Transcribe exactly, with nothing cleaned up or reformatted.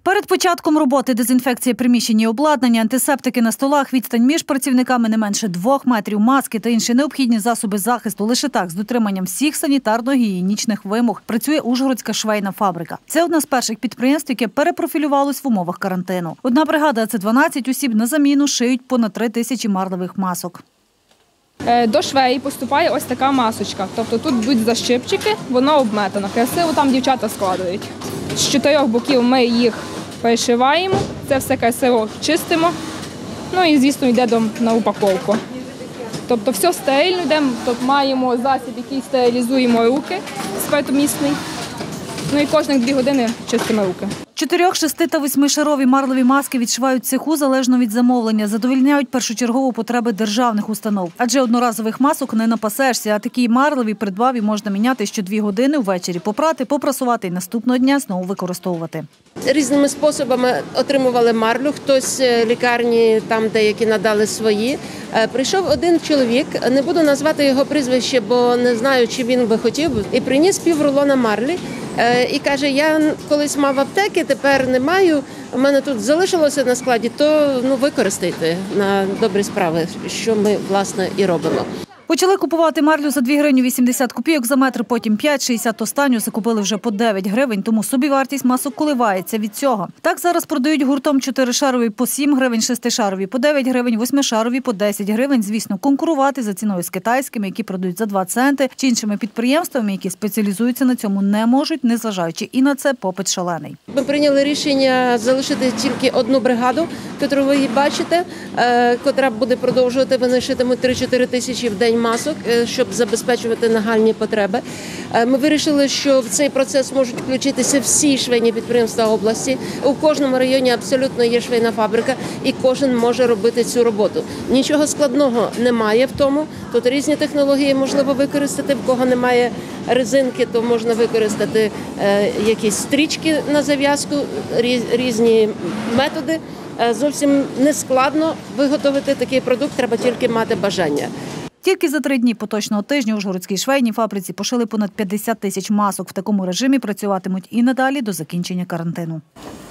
Перед початком роботи дезінфекція приміщень і обладнання, антисептики на столах, відстань між працівниками не менше двох метрів, маски та інші необхідні засоби захисту. Лише так, з дотриманням всіх санітарно-гігієнічних вимог, працює Ужгородська швейна фабрика. Це одне з перших підприємств, яке перепрофілювалось в умовах карантину. Одна бригада, а це дванадцять осіб, на заміну шиють понад три тисячі марлевих масок. До швеї поступає ось така масочка. Тобто тут будуть защипчики, воно обметано. Красиво там дівчата складують. З чотирьох боків ми їх перешиваємо, це все красиво чистимо, ну і, звісно, йде на упаковку. Тобто все стерильно йде, тобто маємо засіб, який стерилізуємо руки, спиртомісний, ну і кожних дві години чистимо руки. Чотирьох, шести та восьмишарові марлеві маски відшивають в цеху залежно від замовлення. Задовольняють першочергово потреби державних установ. Адже одноразових масок не напасешся, а такі марлеві придбав і можна міняти щодві години, ввечері попрати, попрасувати і наступного дня знову використовувати. Різними способами отримували марлю, хтось лікарні, там деякі надали свої. Прийшов один чоловік, не буду назвати його прізвище, бо не знаю, чи він би хотів, і приніс пів рулона марлі. І каже, я колись мав аптеки, тепер не маю, у мене тут залишилося на складі, то ну, використайте на добрі справи, що ми, власне, і робимо. Почали купувати марлю за дві гривні вісімдесят копійок за метр, потім п'ять шістдесят, останню закупили вже по дев'ять гривень, тому собівартість масок коливається від цього. Так зараз продають гуртом чотиришарові по сім гривень, шестишарові по дев'ять гривень, восьмишарові по десять гривень. Звісно, конкурувати за ціною з китайськими, які продають за два центи, чи іншими підприємствами, які спеціалізуються на цьому, не можуть, незважаючи і на це попит шалений. Ми прийняли рішення залишити тільки одну бригаду, яку ви бачите, котра буде продовжувати, вони шитимуть три-чотири тисячі в день масок, щоб забезпечувати нагальні потреби. Ми вирішили, що в цей процес можуть включитися всі швейні підприємства області. У кожному районі абсолютно є швейна фабрика, і кожен може робити цю роботу. Нічого складного немає в тому. Тут різні технології можливо використати. В кого немає резинки, то можна використати якісь стрічки на зав'язку, різні методи. Зовсім не складно виготовити такий продукт, треба тільки мати бажання. Тільки за три дні поточного тижня у Ужгородській швейній фабриці пошили понад п'ятдесят тисяч масок. В такому режимі працюватимуть і надалі до закінчення карантину.